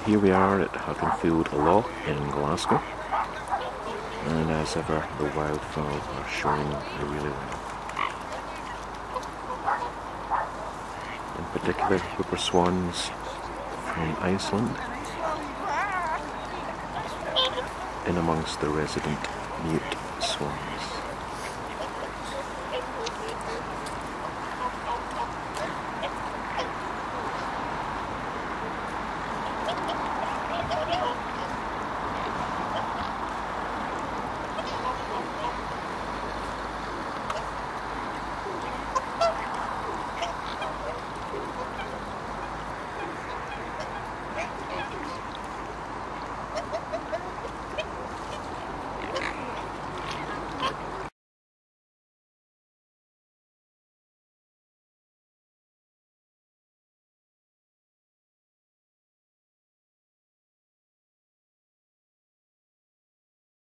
Here we are at Hogganfield Loch in Glasgow, and as ever the wildfowl are showing really well. In particular, whooper swans from Iceland, in amongst the resident mute swans.